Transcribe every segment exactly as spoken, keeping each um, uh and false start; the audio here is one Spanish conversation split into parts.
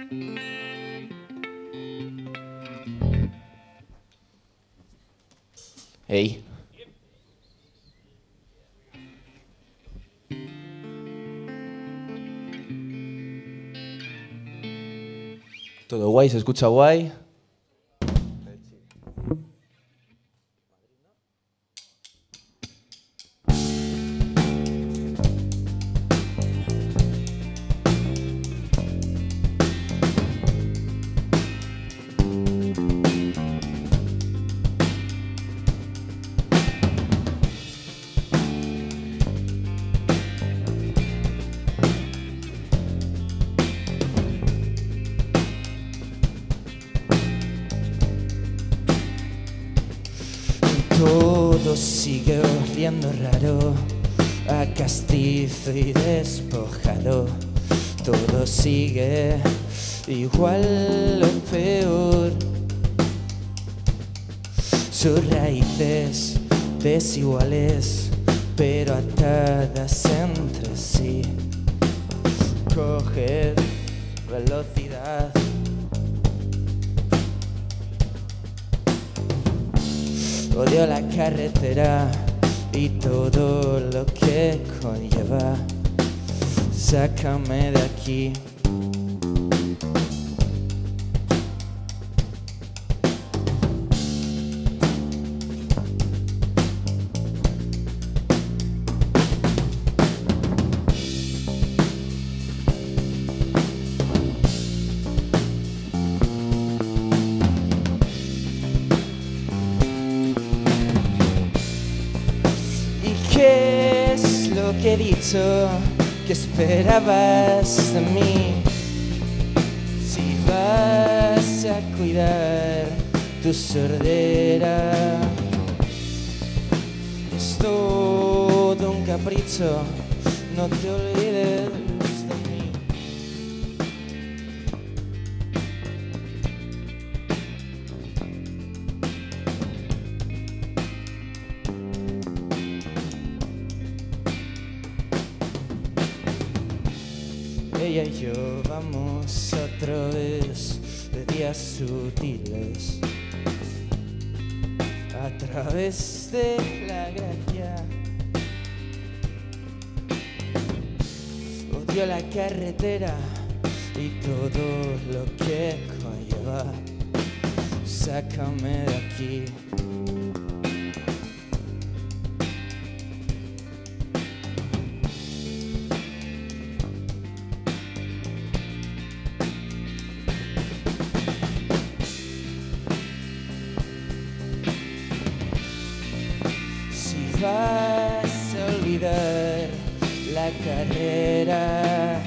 Ey. Todo guay, se escucha guay. Todo sigue oliendo raro, a castizo y despojado. Todo sigue igual o peor. Sus raíces desiguales, pero atadas entre sí. Coge velocidad. Odio la carretera y todo lo que conlleva. Sácame de aquí. ¿Qué es lo que he dicho que esperabas de mí? Si vas a cuidar tu sordera, es todo un capricho, no te olvides de mí. Ella y yo vamos a través de días sutiles, a través de la gracia. Odio la carretera y todo lo que conlleva. Sácame de aquí. Vas a olvidar la carrera.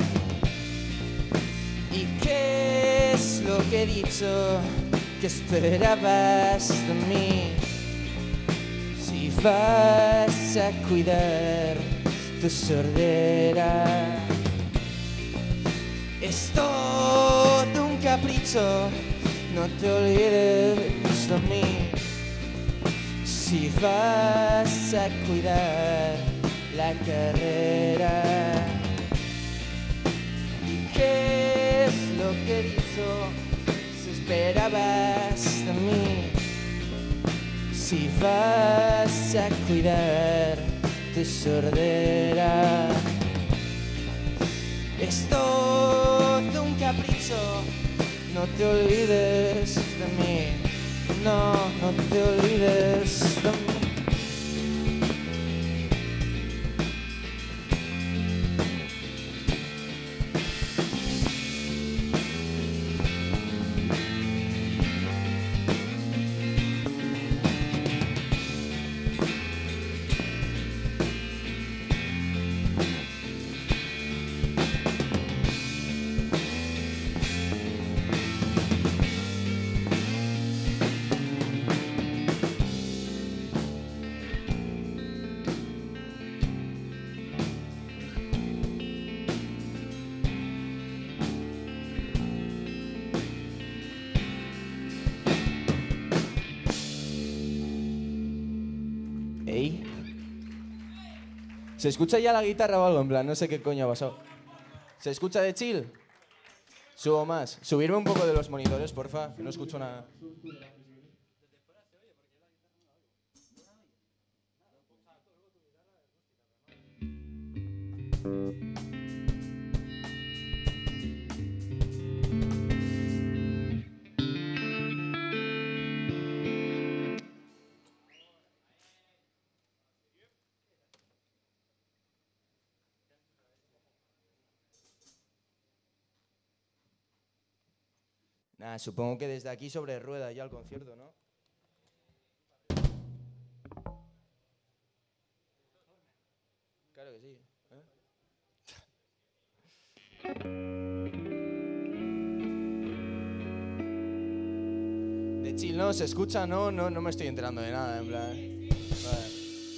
¿Y qué es lo que he dicho que esperabas de mí? Si vas a cuidar tu sordera, es todo un capricho, no te olvides de mí. Si vas a cuidar la carrera, ¿y qué es lo que he dicho si esperabas de mí? Si vas a cuidar tu sordera, es todo un capricho, no te olvides de mí. No, no te olvides de mí. Ey. ¿Se escucha ya la guitarra o algo? En plan, no sé qué coño ha pasado. ¿Se escucha de chill? Subo más. Subirme un poco de los monitores, porfa, que no escucho nada. Nah, supongo que desde aquí sobre rueda ya el concierto, ¿no? Claro que sí. ¿Eh? De chill, ¿no? ¿Se escucha? No, no, no me estoy enterando de nada, en plan. Vale.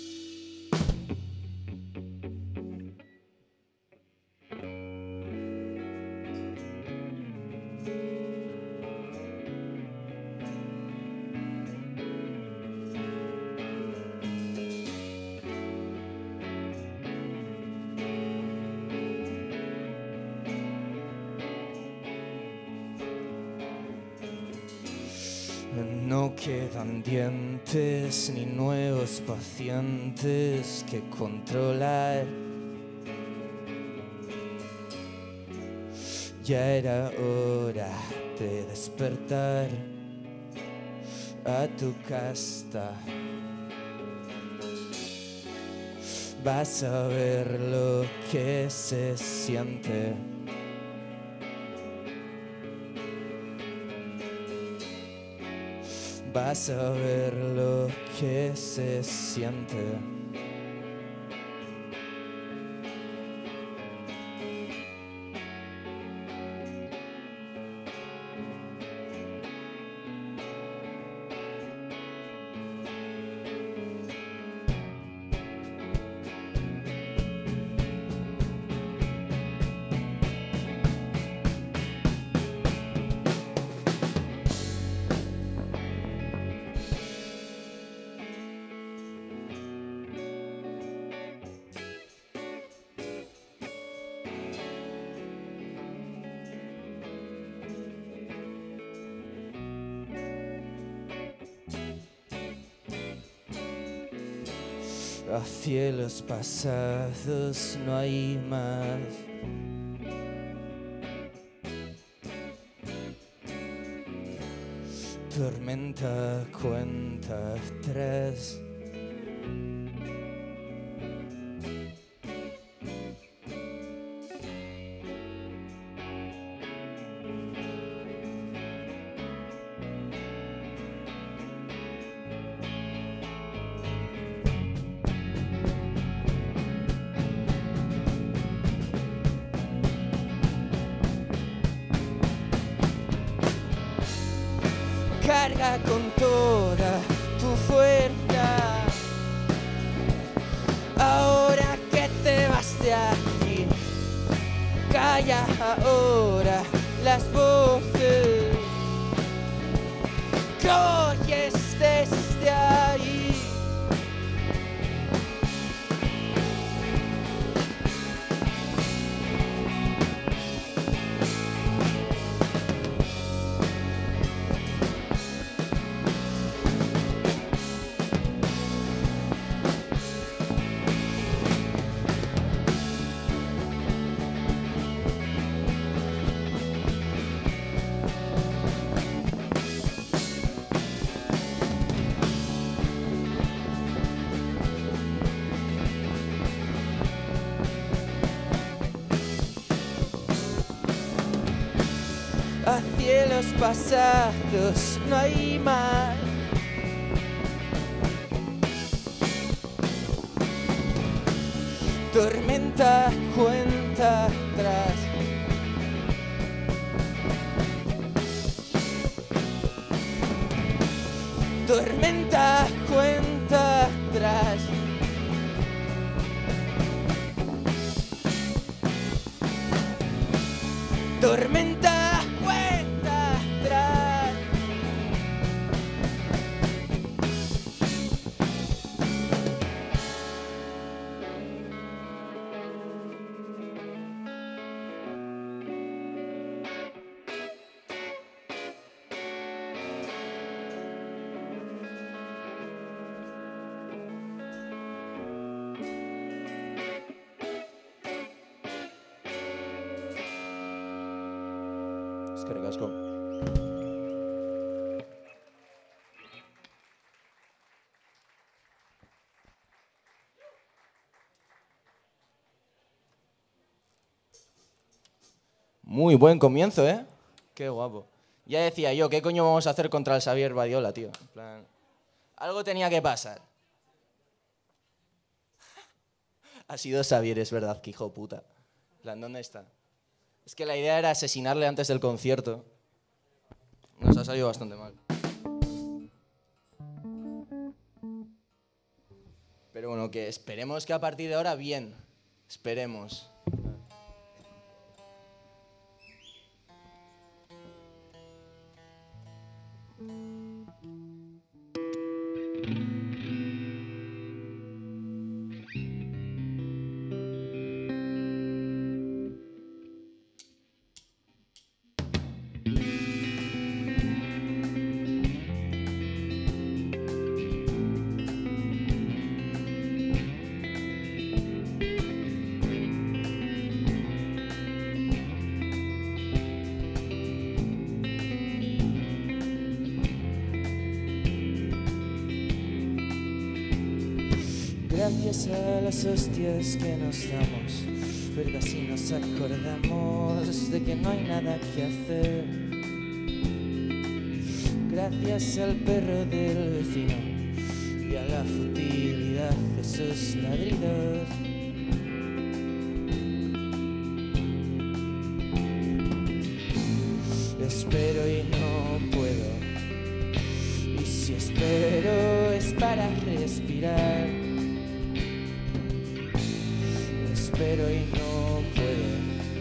No quedan dientes ni nuevos pacientes que controlar. Ya era hora de despertar a tu casta. Vas a ver lo que se siente. Vas a ver lo que se siente. A cielos pasados no hay más. Tormenta cuenta tres. Carga con toda tu fuerza. Ahora que te vas de aquí, calla ahora las voces que oyes desde ahí. A cielos pasados no hay más. Tormenta cuenta atrás. Tormenta cuenta atrás. Tormenta cuenta atrás. Es que ricasco. Muy buen comienzo, ¿eh? Qué guapo. Ya decía yo, ¿qué coño vamos a hacer contra el Xavier Badiola, tío? En plan, algo tenía que pasar. Ha sido Xavier, es verdad, que hijo de puta. En plan, ¿dónde está? Es que la idea era asesinarle antes del concierto. Nos ha salido bastante mal. Pero bueno, que esperemos que a partir de ahora, bien. Esperemos. Gracias a las hostias que nos damos, pero así nos acordamos de que no hay nada que hacer. Gracias al perro del vecino y a la futilidad de sus ladridos. Espero y no puedo, y si espero es para respirar. Espero y no puedo.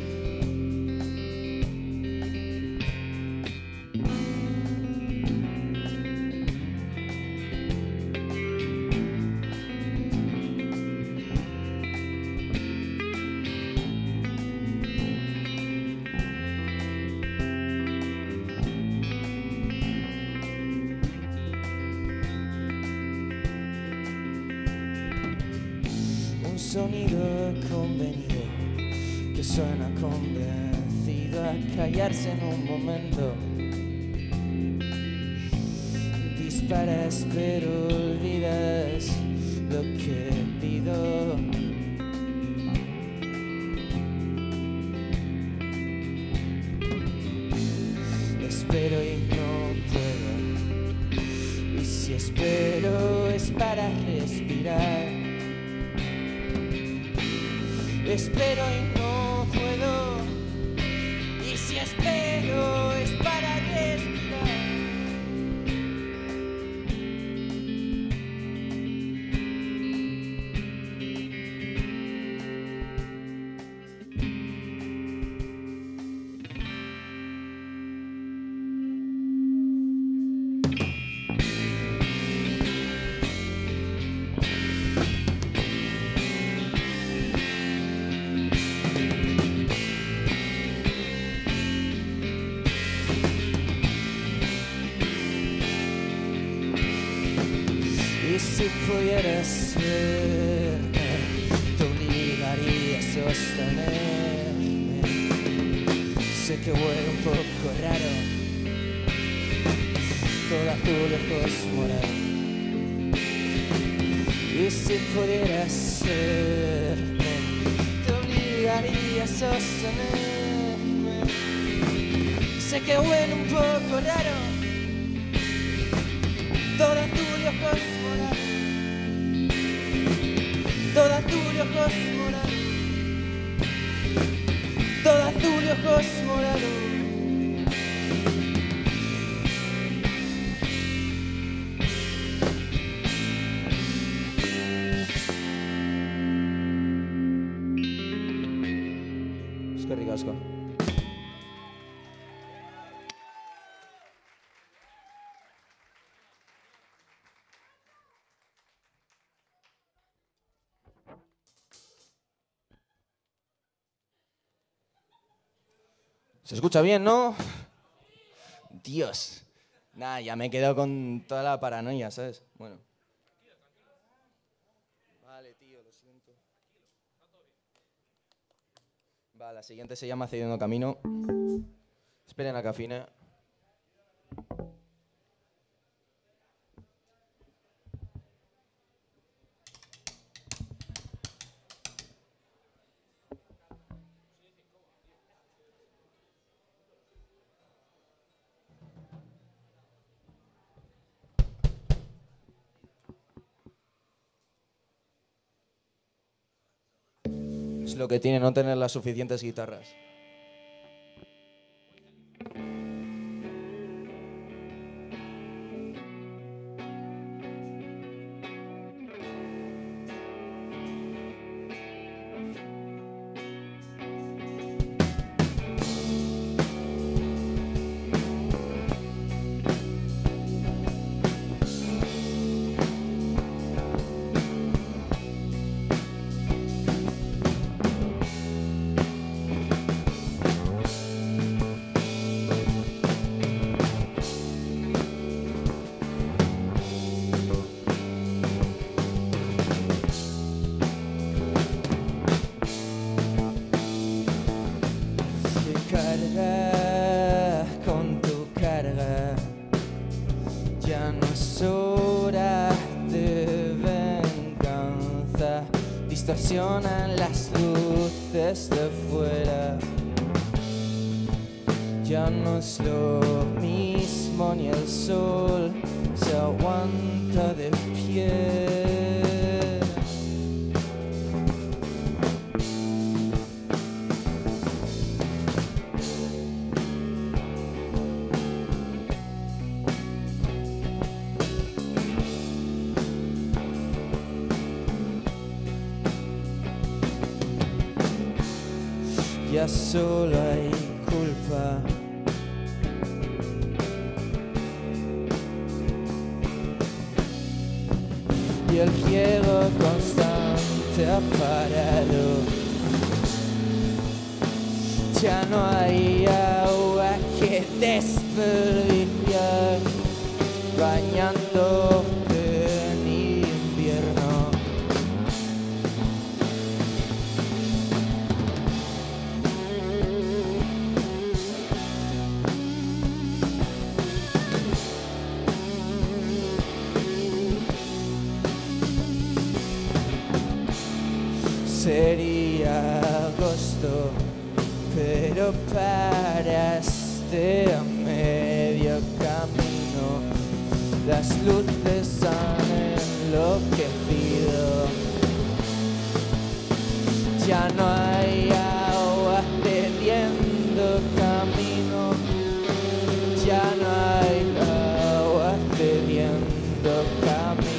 Un sonido convenido que suena convencido a callarse en un momento. Disparas pero olvidas lo que pido. Espero y no puedo, y si espero es para respirar. Espero y no puedo, y si espero es para respirar. Y si pudieras verme, te obligaría a sostenerme. Sé que huele un poco raro, todo azul, ojos morados. Y si pudieras verme, te obligaría a sostenerme. Sé que huele un poco raro, todo azul y ojos morados. Todo azul y ojos morados. Todo azul y ojos morados. Es que ricasco. ¿Se escucha bien, no? Dios. Nah, ya me he quedado con toda la paranoia, ¿sabes? Bueno. Vale, tío, lo siento. Va, la siguiente se llama Cediendo Camino. Esperen a que afine. Es lo que tiene no tener las suficientes guitarras. Carga con tu carga, ya no es hora de venganza, distorsionan las luces de fuera, ya no es lo mismo ni el sol se aguanta de pie. Ya solo hay culpa. Y el quiero constante ha parado. Ya no hay agua que desperdiciar, bañándote en invierno. Sería agosto, pero paraste a medio camino. Las luces han enloquecido. Ya no hay agua cediendo camino. Ya no hay agua cediendo camino.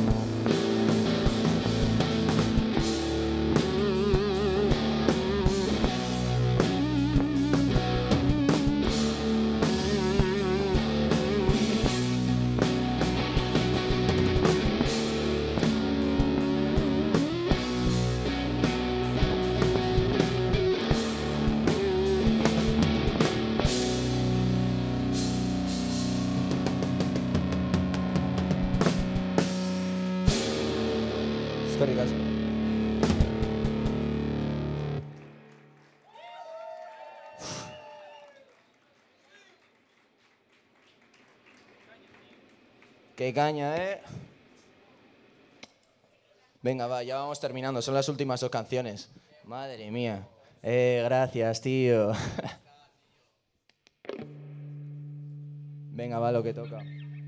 Históricas. Qué caña, ¿eh? Venga, va, ya vamos terminando. Son las últimas dos canciones. Madre mía. Eh, gracias, tío. Venga, va, lo que toca.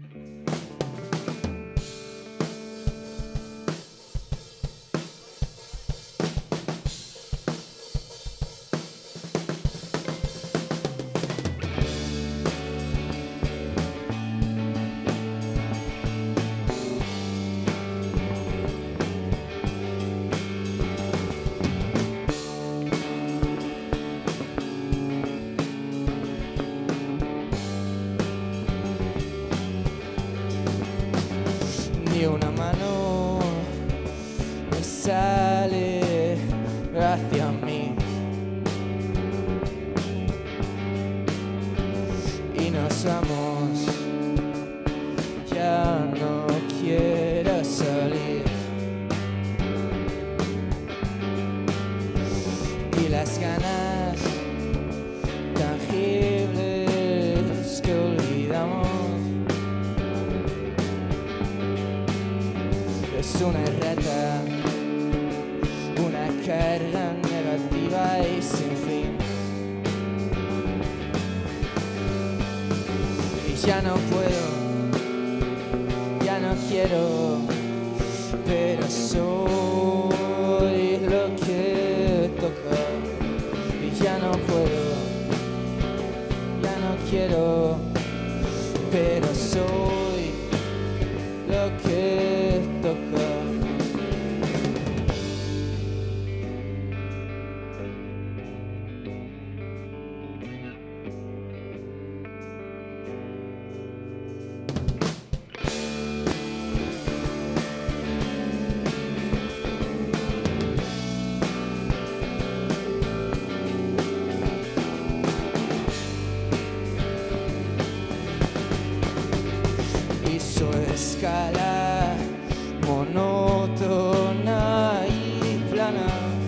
Ni una mano me sale hacia mí y nos vamos, ya no quiero salir y las ganas tangibles Ya no puedo, ya no quiero, pero soy lo que toca. Y ya no puedo, ya no quiero, pero soy lo que toca. Escala monótona y plana.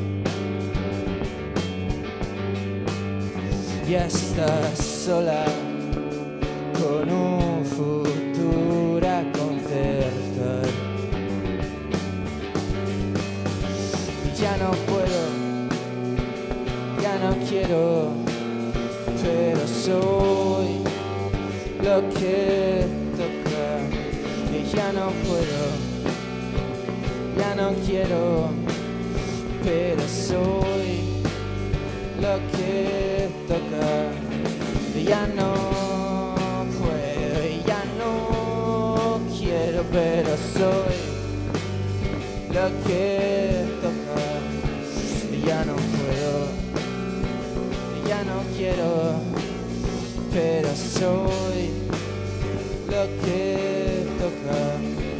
Ya estás sola con un futuro a concertar. Ya no puedo, ya no quiero, pero soy lo que toca. Ya no puedo, ya no quiero, pero soy lo que toca. Ya no puedo, ya no quiero, pero soy lo que toca. Ya no puedo, ya no quiero, pero soy lo que toca.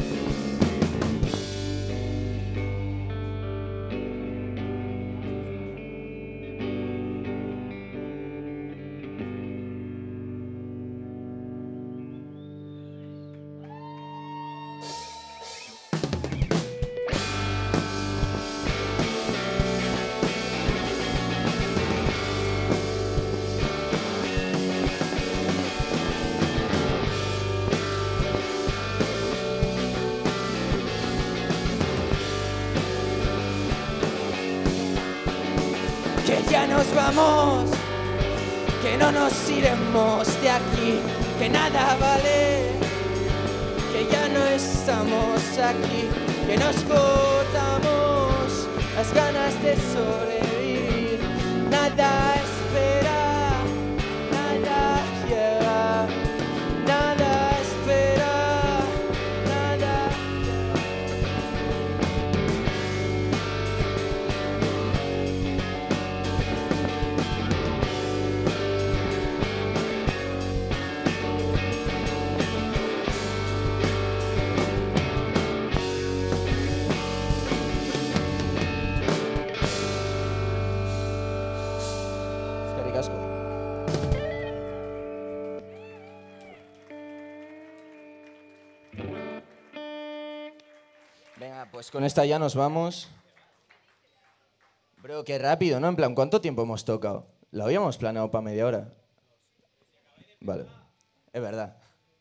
Que ya nos vamos, que no nos iremos de aquí, que nada vale, que ya no estamos aquí, que nos cortamos las ganas de sobrevivir. Nada espera, nada llega, nada espera, nada. Venga, pues con esta ya nos vamos. Bro, qué rápido, ¿no? En plan, ¿cuánto tiempo hemos tocado? Lo habíamos planeado para media hora. Vale, es verdad.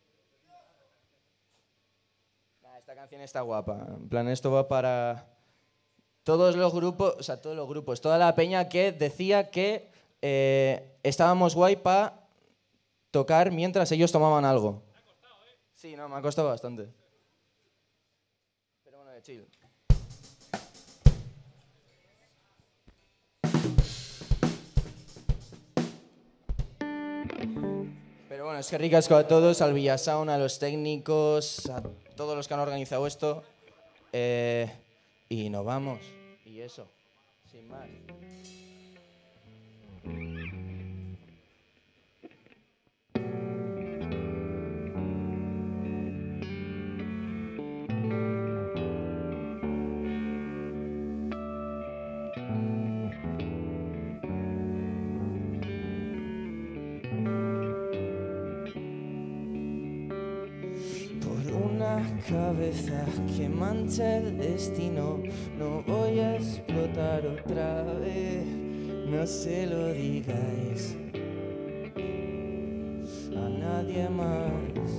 Nah, esta canción está guapa. En plan, esto va para todos los grupos, o sea, todos los grupos, toda la peña que decía que eh, estábamos guay para tocar mientras ellos tomaban algo. Me ha costado, ¿eh? Sí, no, me ha costado bastante. Pero bueno, de chill. Pero bueno, es que ricasco a todos, al Villasound, a los técnicos, a todos los que han organizado esto. Eh, y nos vamos. Y eso, sin más. Cabeza que mancha el destino, no voy a explotar otra vez, no se lo digáis a nadie más.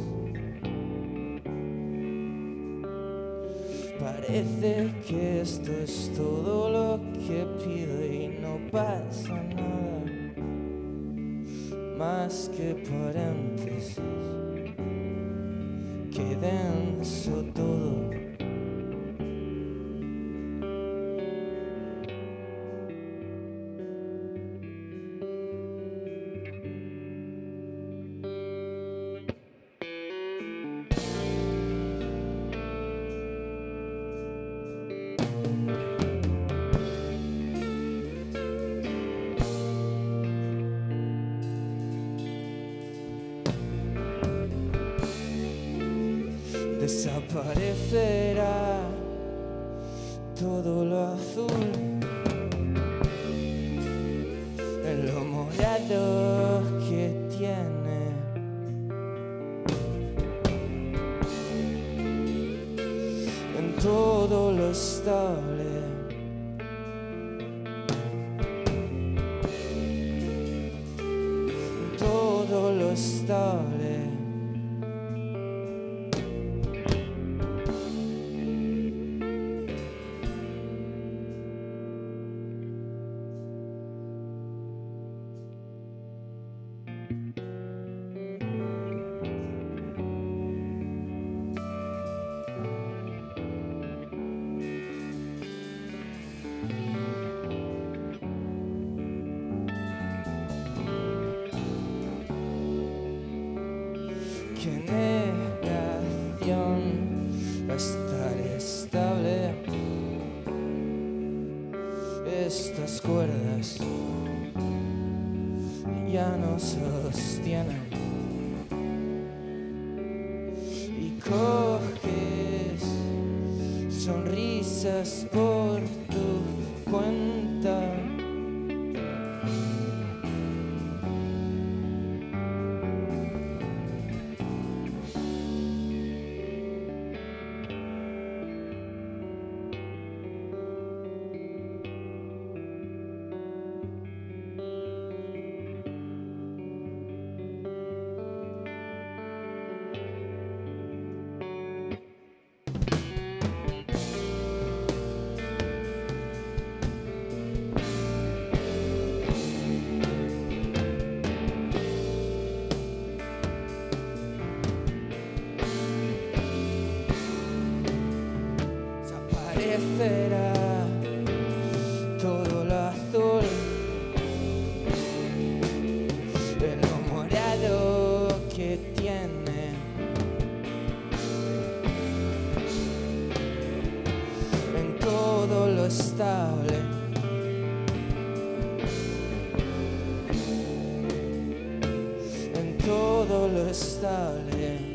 Parece que esto es todo lo que pido y no pasa nada más que paréntesis. qué denso todo. Desaparecerá todo lo azul, en lo morado que tiene. En todo lo estable, en todo lo estable. Qué negación a estar estable. Estas cuerdas ya no sostienen. Y coges sonrisas por tu cuenta. Desaparecerá todo lo azul, de lo morado que tiene. En todo lo estable, en todo lo estable.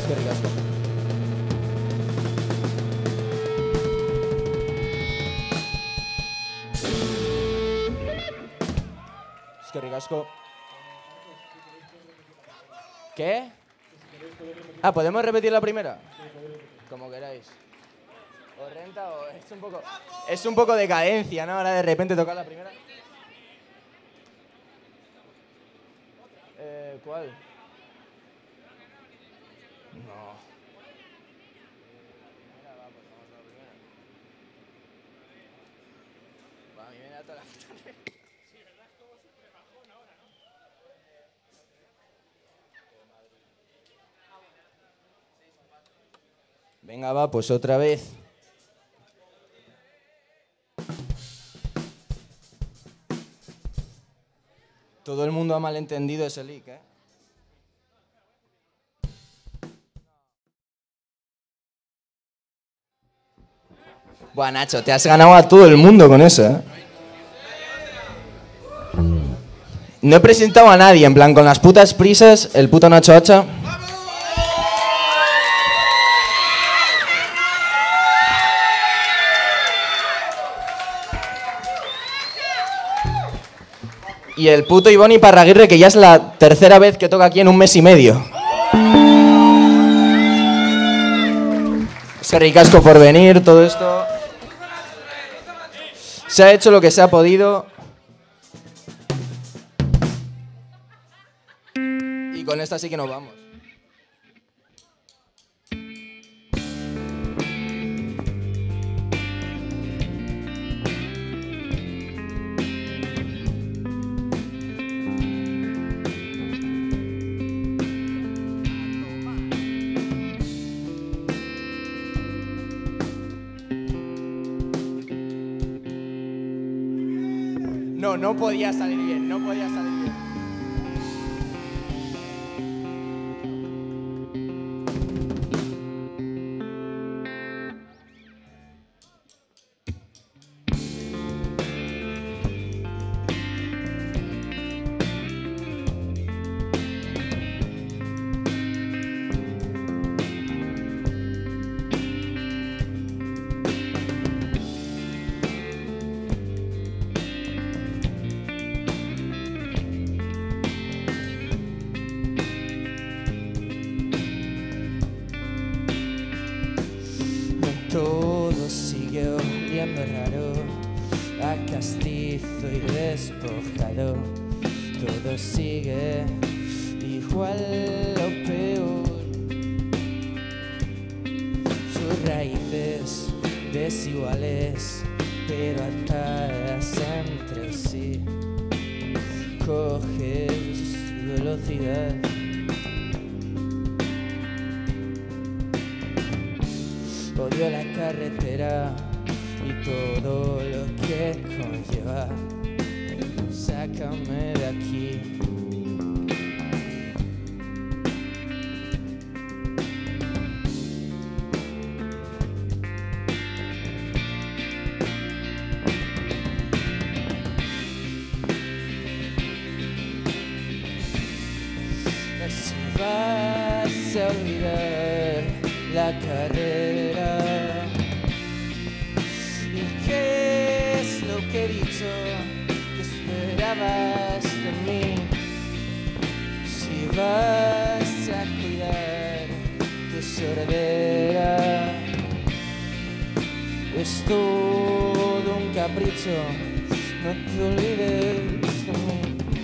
Eskerrik asko. Eskerrik asko. ¿Qué? Ah, ¿podemos repetir la primera? Como queráis. ¿O renta o es un poco... Es un poco de cadencia, ¿no? Ahora de repente tocar la primera. Eh, ¿Cuál? No. Mira, va, pues vamos a la primera. Va, a mí me da toda la puta negra. Sí, ¿verdad? Es como súper bajón ahora, ¿no? Venga, va, pues otra vez. Todo el mundo ha malentendido ese lick, ¿eh? Buah, Nacho, te has ganado a todo el mundo con eso, ¿eh? No he presentado a nadie, en plan, con las putas prisas, el puto Nacho Hacha. Y el puto Ivón Iparraguirre, que ya es la tercera vez que toca aquí en un mes y medio. Es que ricasco por venir, todo esto. Se ha hecho lo que se ha podido. Y con esta sí que nos vamos. No, no podía salir bien, no podía salir bien. Todo sigue oliendo raro, a castizo y despojado. Todo sigue igual o peor. Sus raíces desiguales, pero atadas entre sí. Coges velocidad. Odio la carretera y todo lo que conlleva. Sácame de aquí. Si vas a olvidar la carrera, ¿y qué es lo que he dicho que esperabas de mí? Si vas a cuidar tu sordera, es todo un capricho, no te olvides de mí.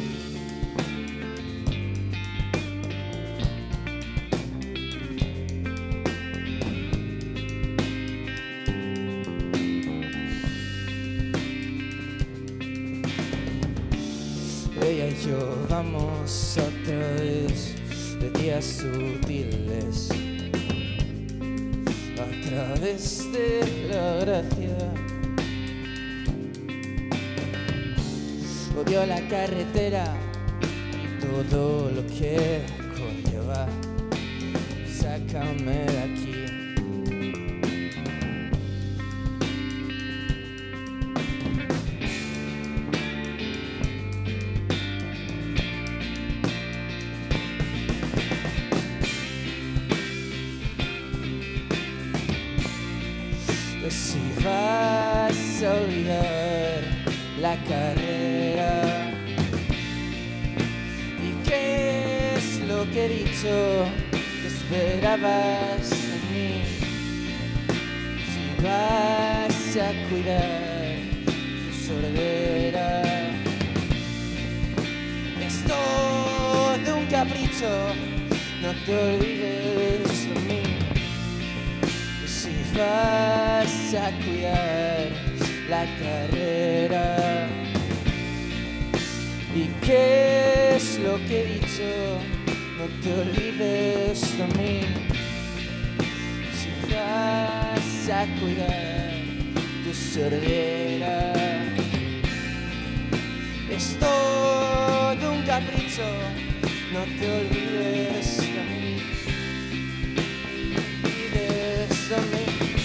Ella y yo vamos otra vez de días sutiles a través de la gracia. Odio la carretera y todo lo que conlleva. Sácame de aquí. Pues si vas a olvidar la carrera, ¿y qué es lo que he dicho que esperabas de mí? Si vas a cuidar tu sordera, es todo un capricho, no te olvides de mí. Si vas a cuidar la carrera, ¿y qué es lo que he dicho? No te olvides de mí. Si vas a cuidar tu sordera, es todo un capricho, no te olvides de mí. Olvides de mí.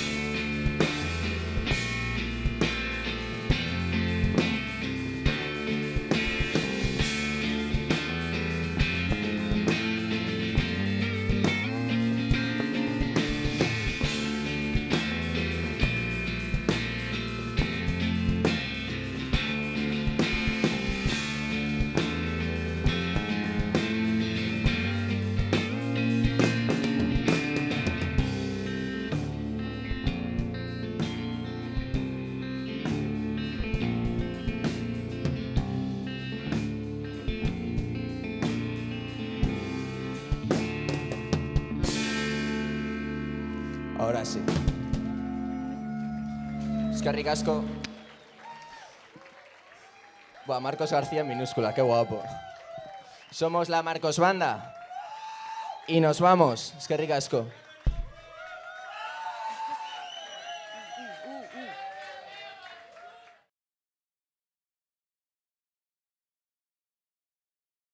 Ahora sí. Eskerrik asko. Buah, Marcos García en minúscula, qué guapo. Somos la Marcos Banda. Y nos vamos. Eskerrik asko.